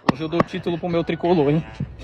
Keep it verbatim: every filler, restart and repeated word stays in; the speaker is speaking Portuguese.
Hoje eu dou o título pro meu tricolor, hein?